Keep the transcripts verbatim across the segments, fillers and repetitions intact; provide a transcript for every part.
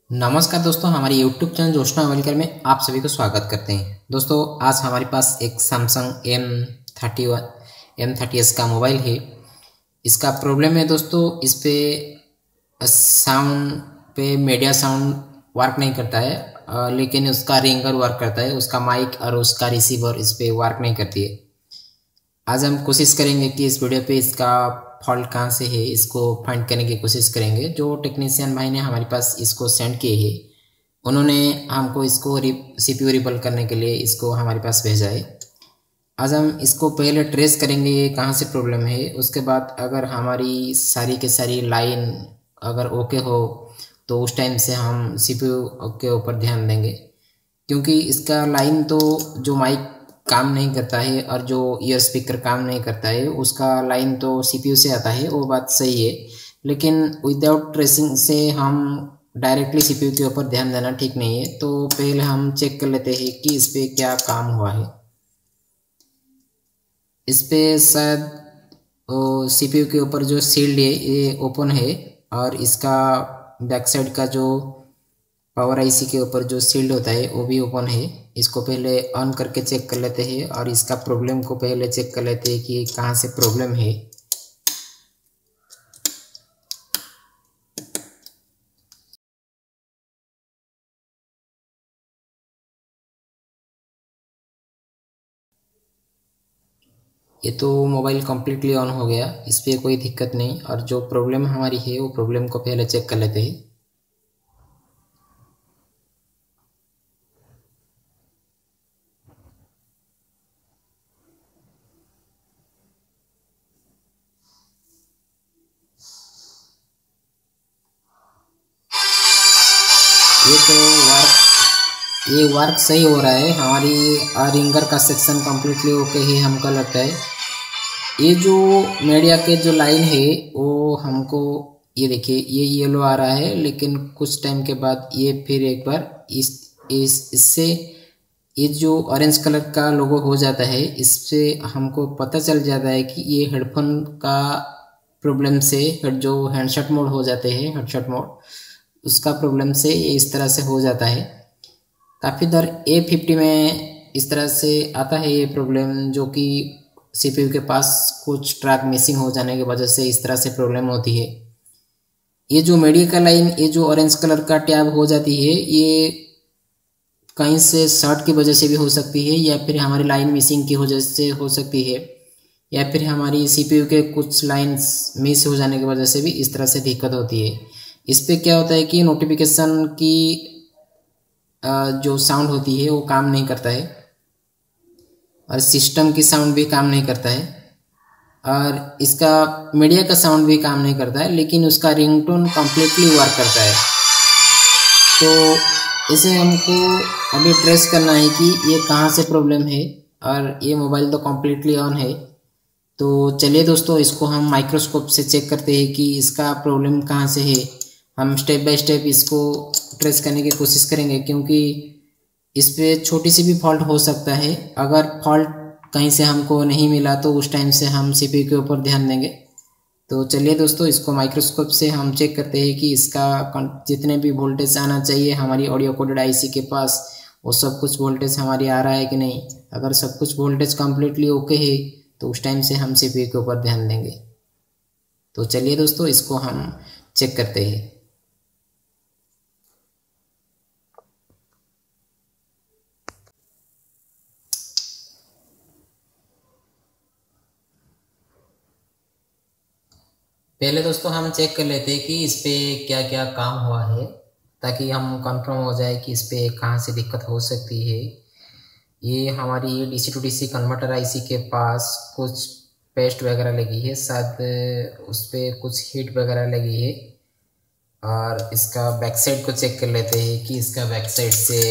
नमस्कार दोस्तों, हमारे यूट्यूब चैनल जोशना वेलकर में आप सभी को स्वागत करते हैं। दोस्तों आज हमारे पास एक Samsung M thirty one M thirty S का मोबाइल है। इसका प्रॉब्लम है दोस्तों, इस पे साउंड पे मीडिया साउंड वर्क नहीं करता है, अ, लेकिन उसका रिंगर वर्क करता है। उसका माइक और उसका रिसीवर इस पे वर्क नहीं करती है। आज हम कोशिश करेंगे कि इस वीडियो पे इसका फॉल्ट कहाँ से है, इसको फाइंड करने की कोशिश करेंगे। जो टेक्नीशियन भाई ने हमारे पास इसको सेंड किए हैं, उन्होंने हमको इसको सीपीयू रिपल करने के लिए इसको हमारे पास भेजा है। आज हम इसको पहले ट्रेस करेंगे ये कहाँ से प्रॉब्लम है। उसके बाद अगर हमारी सारी के सारी लाइन अगर ओके हो तो उस टाइम से हम सीपीयू के ऊपर ध्यान देंगे, क्योंकि इसका लाइन तो जो माइक काम नहीं करता है और जो ईयर स्पीकर काम नहीं करता है उसका लाइन तो सीपीयू से आता है, वो बात सही है। लेकिन विदाउट ट्रेसिंग से हम डायरेक्टली सीपीयू के ऊपर ध्यान देना ठीक नहीं है। तो पहले हम चेक कर लेते हैं कि इस पर क्या काम हुआ है। इस पे शायद सीपीयू के ऊपर जो शील्ड है ये ओपन है, और इसका बैक साइड का जो पावर आईसी के ऊपर जो शील्ड होता है वो भी ओपन है। इसको पहले ऑन करके चेक कर लेते हैं और इसका प्रॉब्लम को पहले चेक कर लेते हैं कि कहाँ से प्रॉब्लम है। ये तो मोबाइल कम्प्लीटली ऑन हो गया, इस पर कोई दिक्कत नहीं। और जो प्रॉब्लम हमारी है वो प्रॉब्लम को पहले चेक कर लेते हैं। ये तो वर्क ये वर्क सही हो रहा है। हमारी रिंगर का सेक्शन कम्प्लीटली ओके है हमको लगता है। ये जो मीडिया के जो लाइन है वो हमको, ये देखिए ये येलो आ रहा है, लेकिन कुछ टाइम के बाद ये फिर एक बार इस इस इससे ये जो ऑरेंज कलर का लोगो हो जाता है, इससे हमको पता चल जाता है कि ये हेडफोन का प्रॉब्लम से, जो हैंडसेट मोड हो जाते हैं हेडसेट मोड, उसका प्रॉब्लम से ये इस तरह से हो जाता है। काफ़ी दर ए फिफ्टी में इस तरह से आता है ये प्रॉब्लम, जो कि सीपीयू के पास कुछ ट्रैक मिसिंग हो जाने की वजह से इस तरह से प्रॉब्लम होती है। ये जो मीडिया का लाइन, ये जो ऑरेंज कलर का टैब हो जाती है, ये कहीं से शॉर्ट की वजह से भी हो सकती है, या फिर हमारी लाइन मिसिंग की वजह से हो सकती है, या फिर हमारी सीपीयू के कुछ लाइंस मिस हो जाने की वजह से भी इस तरह से दिक्कत होती है। इस पे क्या होता है कि नोटिफिकेशन की जो साउंड होती है वो काम नहीं करता है, और सिस्टम की साउंड भी काम नहीं करता है, और इसका मीडिया का साउंड भी काम नहीं करता है, लेकिन उसका रिंगटोन कम्प्लीटली वर्क करता है। तो इसे हमको अभी ट्रेस करना है कि ये कहाँ से प्रॉब्लम है। और ये मोबाइल तो कम्प्लीटली ऑन है। तो चलिए दोस्तों, इसको हम माइक्रोस्कोप से चेक करते हैं कि इसका प्रॉब्लम कहाँ से है। हम स्टेप बाय स्टेप इसको ट्रेस करने की कोशिश करेंगे, क्योंकि इस पे छोटी सी भी फॉल्ट हो सकता है। अगर फॉल्ट कहीं से हमको नहीं मिला तो उस टाइम से हम सीपीयू के ऊपर ध्यान देंगे। तो चलिए दोस्तों, इसको माइक्रोस्कोप से हम चेक करते हैं कि इसका जितने भी वोल्टेज आना चाहिए हमारी ऑडियो कोडेड आईसी के पास, वो सब कुछ वोल्टेज हमारी आ रहा है कि नहीं। अगर सब कुछ वोल्टेज कम्प्लीटली ओके है तो उस टाइम से हम सीपीयू के ऊपर ध्यान देंगे। तो चलिए दोस्तों, इसको हम चेक करते हैं। पहले दोस्तों हम चेक कर लेते हैं कि इस पे क्या क्या काम हुआ है, ताकि हम कंफर्म हो जाए कि इस पे कहाँ से दिक्कत हो सकती है। ये हमारी DC to DC converter IC के पास कुछ पेस्ट वगैरह लगी है, शायद उस पर कुछ हीट वगैरह लगी है। और इसका बैक साइड को चेक कर लेते हैं कि इसका बैक साइड से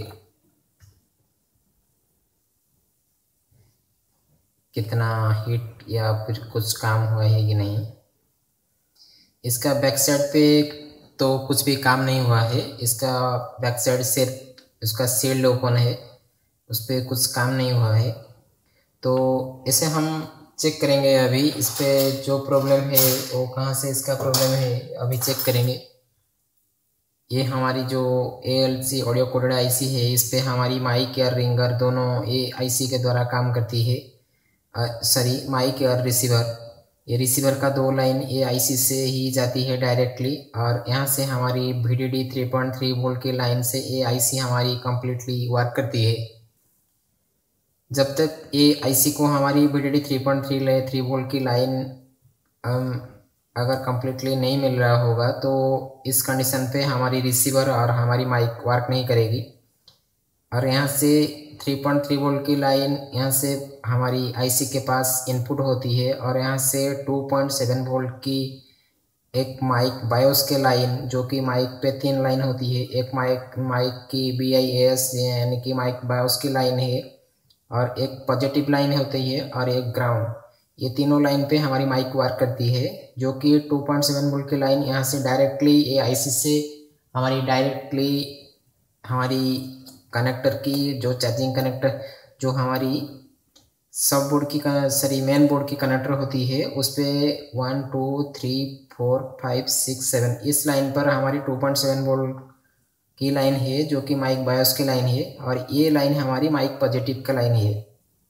कितना हीट या फिर कुछ काम हुआ है कि नहीं। इसका बैक साइड पे तो कुछ भी काम नहीं हुआ है। इसका बैक साइड से उसका शील्ड ओपन है, उस पर कुछ काम नहीं हुआ है। तो इसे हम चेक करेंगे अभी। इस पर जो प्रॉब्लम है वो कहाँ से इसका प्रॉब्लम है अभी चेक करेंगे। ये हमारी जो A L C audio coded IC है, इस पे हमारी माइक और रिंगर दोनों ये आईसी के द्वारा काम करती है। सॉरी, माइक और रिसीवर, ये रिसीवर का दो लाइन ये आईसी से ही जाती है डायरेक्टली, और यहाँ से हमारी V D D three point three volt की लाइन से ये आईसी हमारी कम्प्लीटली वर्क करती है। जब तक ये आईसी को हमारी V D D three point three ले थ्री वोल्ट की लाइन अगर कम्प्लीटली नहीं मिल रहा होगा तो इस कंडीशन पे हमारी रिसीवर और हमारी माइक वर्क नहीं करेगी। और यहाँ से थ्री पॉइंट थ्री वोल्ट की लाइन यहाँ से हमारी आईसी के पास इनपुट होती है, और यहाँ से टू पॉइंट सेवन वोल्ट की एक माइक बायोस के लाइन, जो कि माइक पे तीन लाइन होती है, एक माइक माइक की बी आई एस यानी कि माइक बायोस की लाइन है, और एक पॉजिटिव लाइन होती है, और एक ग्राउंड। ये तीनों लाइन पे हमारी माइक वर्क करती है, जो कि टू पॉइंट सेवन वोल्ट की लाइन यहाँ से डायरेक्टली ये आईसी से हमारी डायरेक्टली हमारी कनेक्टर की जो चार्जिंग कनेक्टर जो हमारी सब बोर्ड की सॉरी मेन बोर्ड की कनेक्टर होती है, उस पर one two three four five six seven इस लाइन पर हमारी टू पॉइंट सेवन वोल्ट की लाइन है, जो कि माइक बायोस की लाइन है, और ये लाइन हमारी माइक पॉजिटिव का लाइन है।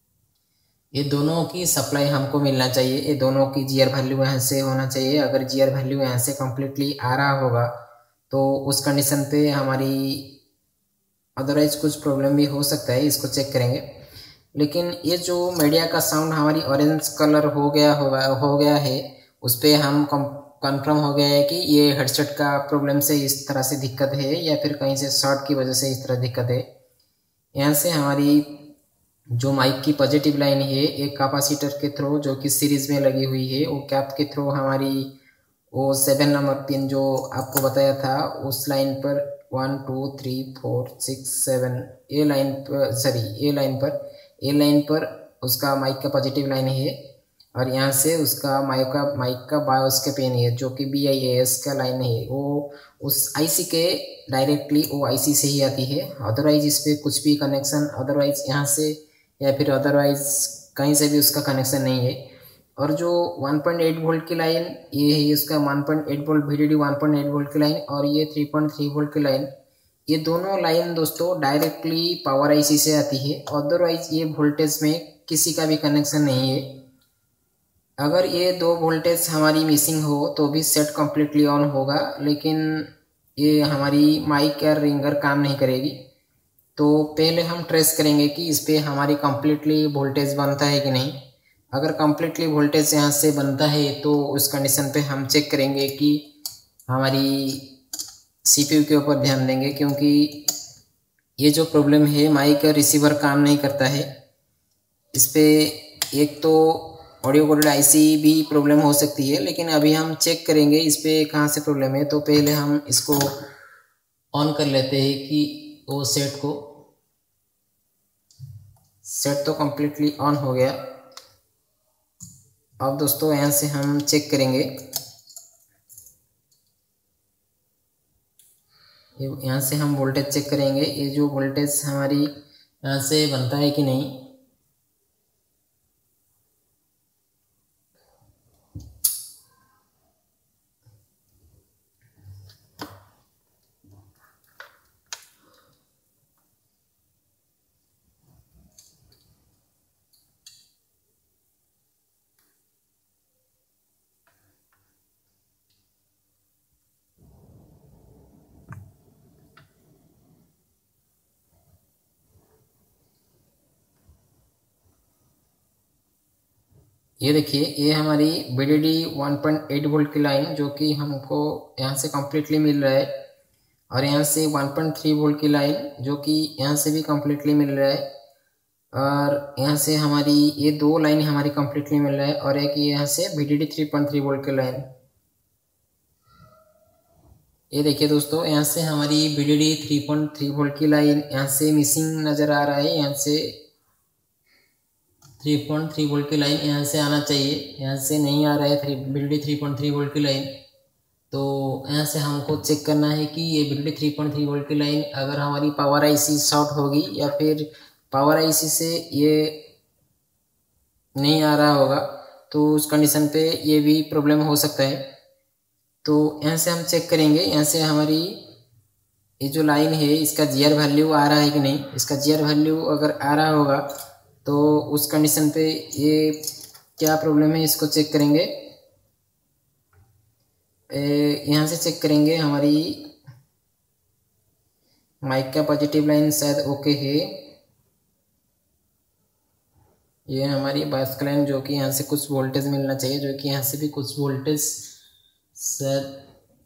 ये दोनों की सप्लाई हमको मिलना चाहिए, ये दोनों की जीआर वैल्यू यहाँ से होना चाहिए। अगर जीआर वैल्यू यहाँ से कम्प्लीटली आ रहा होगा तो उस कंडीशन पे हमारी अदरवाइज कुछ प्रॉब्लम भी हो सकता है, इसको चेक करेंगे। लेकिन ये जो मीडिया का साउंड हमारी ऑरेंज कलर हो गया होगा हो गया है, उस पर हम कंफर्म हो गया है कि ये हेडसेट का प्रॉब्लम से इस तरह से दिक्कत है, या फिर कहीं से शॉर्ट की वजह से इस तरह दिक्कत है। यहाँ से हमारी जो माइक की पॉजिटिव लाइन है एक कैपेसिटर के थ्रू जो कि सीरीज में लगी हुई है, वो कैप के थ्रू हमारी वो सेवन नंबर पिन जो आपको बताया था उस लाइन पर one two three four six seven A line पर सॉरी ए लाइन पर ए लाइन पर उसका माइक का पॉजिटिव लाइन है, और यहाँ से उसका माइक का माइक का बायोस के पिन है जो कि बी आई एस का लाइन है, वो उस आईसी के डायरेक्टली वो आईसी से ही आती है। अदरवाइज इस पर कुछ भी कनेक्शन अदरवाइज यहाँ से या फिर अदरवाइज कहीं से भी उसका कनेक्शन नहीं है। और जो वन पॉइंट एट वोल्ट की लाइन ये है, उसका one point eight volt V D D one point eight volt की लाइन, और ये थ्री पॉइंट थ्री वोल्ट की लाइन, ये दोनों लाइन दोस्तों डायरेक्टली पावर आईसी से आती है। अदरवाइज ये वोल्टेज में किसी का भी कनेक्शन नहीं है। अगर ये दो वोल्टेज हमारी मिसिंग हो तो भी सेट कम्प्लीटली ऑन होगा, लेकिन ये हमारी माइक या रिंगर काम नहीं करेगी। तो पहले हम ट्रेस करेंगे कि इस पर हमारी कम्प्लीटली वोल्टेज बनता है कि नहीं। अगर कम्प्लीटली वोल्टेज यहाँ से बनता है तो उस कंडीशन पे हम चेक करेंगे कि हमारी सीपीयू के ऊपर ध्यान देंगे, क्योंकि ये जो प्रॉब्लम है माइक रिसीवर काम नहीं करता है। इस पर एक तो ऑडियो कोडेड आईसी भी प्रॉब्लम हो सकती है, लेकिन अभी हम चेक करेंगे इस पर कहाँ से प्रॉब्लम है। तो पहले हम इसको ऑन कर लेते हैं कि वो सेट को सेट तो कम्प्लीटली ऑन हो गया। अब दोस्तों यहाँ से हम चेक करेंगे, यहाँ से हम वोल्टेज चेक करेंगे, ये जो वोल्टेज हमारी यहाँ से बनता है कि नहीं। ये देखिए, ये हमारी V D D one point eight volt की लाइन जो कि हमको यहाँ से कम्प्लीटली मिल रहा है, और यहाँ से वन पॉइंट थ्री वोल्ट की लाइन जो कि यहाँ से भी कम्प्लीटली मिल रहा है, और यहाँ से हमारी ये दो लाइन हमारी कम्प्लीटली मिल रहा है, और एक यहाँ से V D D three point three volt की लाइन। ये देखिए दोस्तों, यहाँ से हमारी V D D three point three volt की लाइन यहाँ से मिसिंग नज़र आ रहा है। यहाँ से थ्री पॉइंट थ्री वोल्ट की लाइन यहाँ से आना चाहिए, यहाँ से नहीं आ रहा है three V D D three point three volt की लाइन। तो यहाँ से हमको चेक करना है कि ये V D D three point three volt की लाइन अगर हमारी पावर आईसी शॉर्ट होगी या फिर पावर आईसी से ये नहीं आ रहा होगा, तो उस कंडीशन पे ये भी प्रॉब्लम हो सकता है। तो यहाँ से हम चेक करेंगे, यहाँ से हमारी ये जो लाइन है इसका जीआर वैल्यू आ रहा है कि नहीं। इसका जीआर वैल्यू अगर आ रहा होगा तो उस कंडीशन पे ये क्या प्रॉब्लम है इसको चेक करेंगे। यहाँ से चेक करेंगे हमारी माइक का पॉजिटिव लाइन शायद ओके है। ये हमारी बायस का लाइन जो कि यहाँ से कुछ वोल्टेज मिलना चाहिए, जो कि यहाँ से भी कुछ वोल्टेज शायद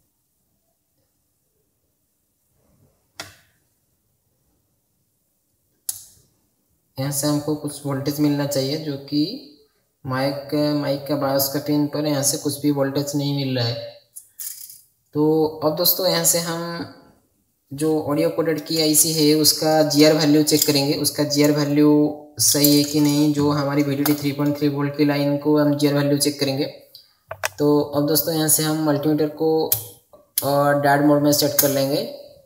यहाँ से हमको कुछ वोल्टेज मिलना चाहिए, जो कि माइक माइक का बायस का पिन पर यहाँ से कुछ भी वोल्टेज नहीं मिल रहा है। तो अब दोस्तों यहाँ से हम जो ऑडियो कोडेड की आईसी है उसका जीआर वैल्यू चेक करेंगे, उसका जीआर वैल्यू सही है कि नहीं। जो हमारी VDD three point three volt की लाइन को हम जीआर वैल्यू चेक करेंगे। तो अब दोस्तों यहाँ से हम मल्टीमीटर को डैड मोड में सेट कर लेंगे,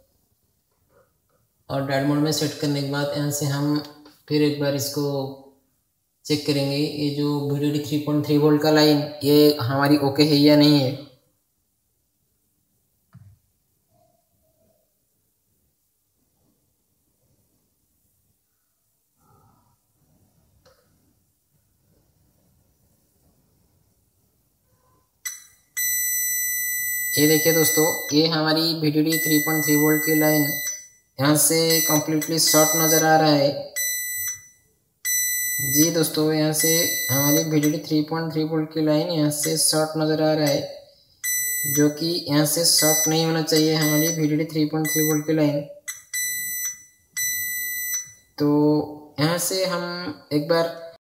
और डैड मोड में सेट करने के बाद यहाँ से हम फिर एक बार इसको चेक करेंगे ये जो VDD three point three volt का लाइन ये हमारी ओके है या नहीं है। ये देखिए दोस्तों, ये हमारी VDD three point three volt की लाइन यहाँ से कम्प्लीटली शॉर्ट नज़र आ रहा है। जी दोस्तों, यहाँ से हमारी VDD three point three volt की लाइन यहाँ से शॉर्ट नज़र आ रहा है, जो कि यहाँ से शॉर्ट नहीं होना चाहिए हमारी VDD three point three volt की लाइन। तो यहाँ से हम एक बार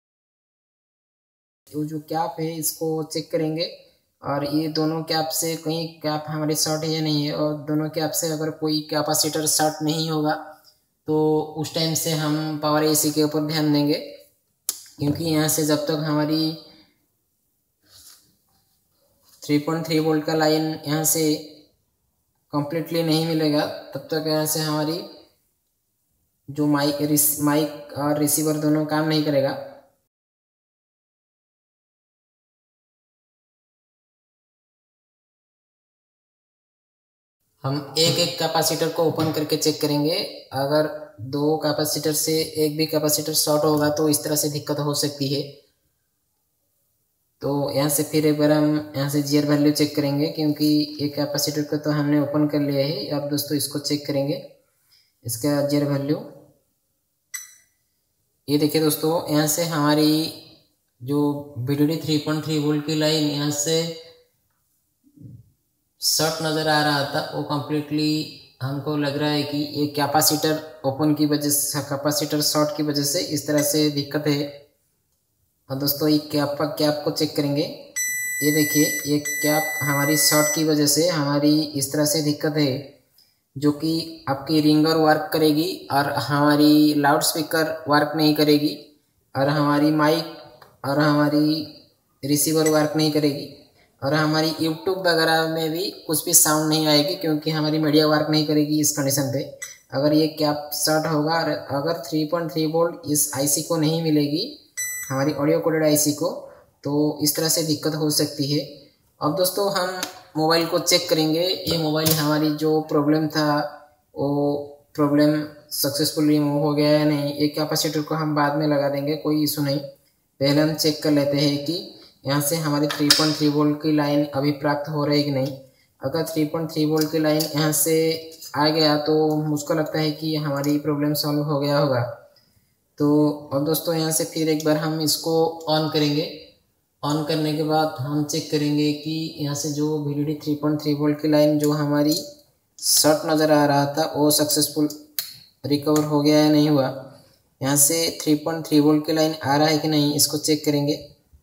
जो कैप है इसको चेक करेंगे, और ये दोनों कैप से कहीं कैप हमारी शॉर्ट है या नहीं है। और दोनों कैप से अगर कोई कैपेसिटर शॉर्ट नहीं होगा तो उस टाइम से हम पावर एसी के ऊपर ध्यान देंगे, क्योंकि यहाँ से जब तक हमारी थ्री पॉइंट थ्री वोल्ट का लाइन यहाँ से कम्प्लीटली नहीं मिलेगा तब तक यहाँ से हमारी जो माइक माइक और रिसीवर दोनों काम नहीं करेगा। हम एक एक कैपेसिटर को ओपन करके चेक करेंगे। अगर दो कैपेसिटर से एक भी कैपेसिटर शॉर्ट होगा तो इस तरह से दिक्कत हो सकती है। तो यहाँ से फिर एक बार हम यहाँ से जीआर वैल्यू चेक करेंगे, क्योंकि एक कैपेसिटर को तो हमने ओपन कर लिया है। अब दोस्तों इसको चेक करेंगे इसका जीआर वैल्यू। ये देखिए दोस्तों, यहाँ से हमारी जो VDD three point three volt की लाइन यहाँ से शॉर्ट नज़र आ रहा था, वो कम्प्लीटली हमको लग रहा है कि ये कैपेसिटर ओपन की वजह से, कैपेसिटर शॉर्ट की वजह से इस तरह से दिक्कत है। और दोस्तों ये कैप कैप को चेक करेंगे। ये देखिए, ये कैप हमारी शॉर्ट की वजह से हमारी इस तरह से दिक्कत है, जो कि आपकी रिंगर वर्क करेगी और हमारी लाउड स्पीकर वर्क नहीं करेगी, और हमारी माइक और हमारी रिसीवर वर्क नहीं करेगी, और हमारी यूट्यूब वगैरह में भी कुछ भी साउंड नहीं आएगी, क्योंकि हमारी मीडिया वर्क नहीं करेगी इस कंडीशन पे। अगर ये कैप शॉर्ट होगा और अगर थ्री पॉइंट थ्री वोल्ट इस आईसी को नहीं मिलेगी, हमारी ऑडियो कोडेड आईसी को, तो इस तरह से दिक्कत हो सकती है। अब दोस्तों हम मोबाइल को चेक करेंगे। ये मोबाइल हमारी जो प्रॉब्लम था वो प्रॉब्लम सक्सेसफुल रिमूव हो गया है नहीं। एक कैपेसिटर को हम बाद में लगा देंगे, कोई इशू नहीं। पहले हम चेक कर लेते हैं कि यहाँ से हमारी थ्री पॉइंट थ्री वोल्ट की लाइन अभी प्राप्त हो रही है कि नहीं। अगर थ्री पॉइंट थ्री वोल्ट की लाइन यहाँ से आ गया तो मुझको लगता है कि हमारी प्रॉब्लम सॉल्व हो गया होगा। तो अब दोस्तों यहाँ से फिर एक बार हम इसको ऑन करेंगे। ऑन करने के बाद हम चेक करेंगे कि यहाँ से जो VDD three point three volt की लाइन जो हमारी शॉर्ट नज़र आ रहा था वो सक्सेसफुल रिकवर हो गया या नहीं हुआ। यहाँ से थ्री पॉइंट थ्री वोल्ट की लाइन आ रहा है कि नहीं, इसको चेक करेंगे।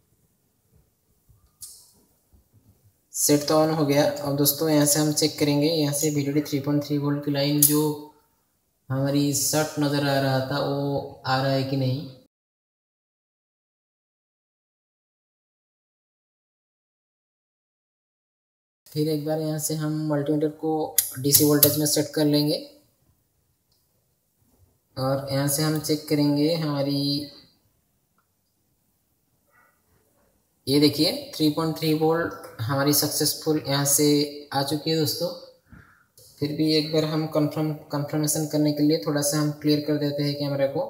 सेट तो ऑन हो गया। अब दोस्तों यहाँ से हम चेक करेंगे, यहाँ से VDD three point three volt की लाइन जो हमारी शॉर्ट नज़र आ रहा था वो आ रहा है कि नहीं। फिर एक बार यहाँ से हम मल्टीमीटर को डीसी वोल्टेज में सेट कर लेंगे, और यहाँ से हम चेक करेंगे हमारी, ये देखिए थ्री पॉइंट थ्री वोल्ट हमारी सक्सेसफुल यहाँ से आ चुकी है दोस्तों। फिर भी एक बार हम कंफर्म कंफर्मेशन करने के लिए थोड़ा सा हम क्लियर कर देते हैं कैमरे को।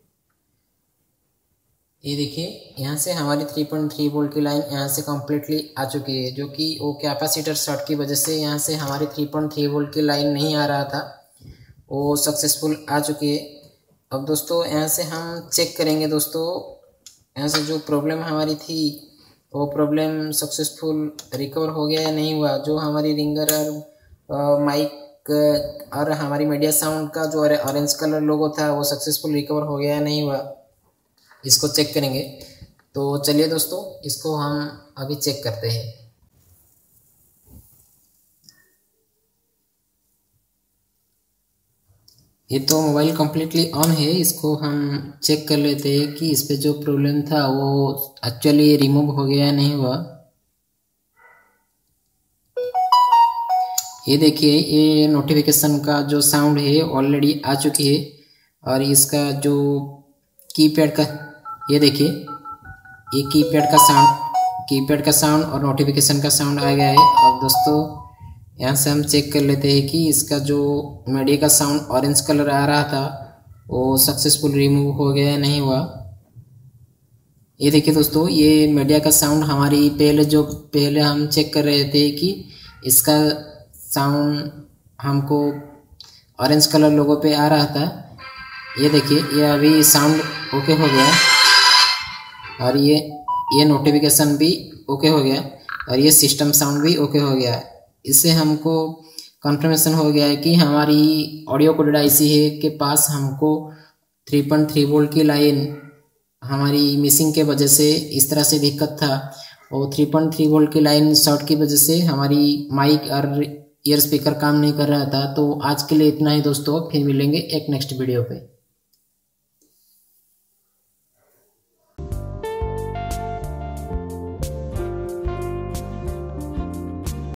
ये देखिए यहाँ से हमारी थ्री पॉइंट थ्री वोल्ट की लाइन यहाँ से कम्प्लीटली आ चुकी है, जो कि वो कैपेसिटर शॉर्ट की वजह से यहाँ से हमारी थ्री पॉइंट थ्री वोल्ट की लाइन नहीं आ रहा था, वो सक्सेसफुल आ चुकी है। अब दोस्तों यहाँ से हम चेक करेंगे दोस्तों, यहाँ से जो प्रॉब्लम हमारी थी वो प्रॉब्लम सक्सेसफुल रिकवर हो गया या नहीं हुआ। जो हमारी रिंगर और माइक और हमारी मीडिया साउंड का जो ऑरेंज कलर लोगो था वो सक्सेसफुल रिकवर हो गया या नहीं हुआ, इसको चेक करेंगे। तो चलिए दोस्तों, इसको हम अभी चेक करते हैं। ये तो मोबाइल कम्प्लीटली ऑन है, इसको हम चेक कर लेते हैं कि इस पे जो प्रॉब्लम था वो एक्चुअली रिमूव हो गया या नहीं हुआ। ये देखिए, ये नोटिफिकेशन का जो साउंड है ऑलरेडी आ चुकी है, और इसका जो कीपैड का, ये देखिए ये कीपैड का साउंड कीपैड का साउंड और नोटिफिकेशन का साउंड आ गया है। अब दोस्तों यहाँ से हम चेक कर लेते हैं कि इसका जो मीडिया का साउंड ऑरेंज कलर आ रहा था वो सक्सेसफुल रिमूव हो गया या नहीं हुआ। ये देखिए दोस्तों, ये मीडिया का साउंड हमारी पहले जो पहले हम चेक कर रहे थे कि इसका साउंड हमको ऑरेंज कलर लोगो पे आ रहा था। ये देखिए, ये अभी साउंड ओके हो गया, और ये ये नोटिफिकेशन भी ओके हो गया, और ये सिस्टम साउंड भी ओके हो गया। इससे हमको कंफर्मेशन हो गया है कि हमारी ऑडियो कोडेड आईसी है के पास हमको थ्री पॉइंट थ्री वोल्ट की लाइन हमारी मिसिंग के वजह से इस तरह से दिक्कत था, और थ्री पॉइंट थ्री वोल्ट की लाइन शॉर्ट की वजह से हमारी माइक और ईयर स्पीकर काम नहीं कर रहा था। तो आज के लिए इतना ही दोस्तों, फिर मिलेंगे एक नेक्स्ट वीडियो पे।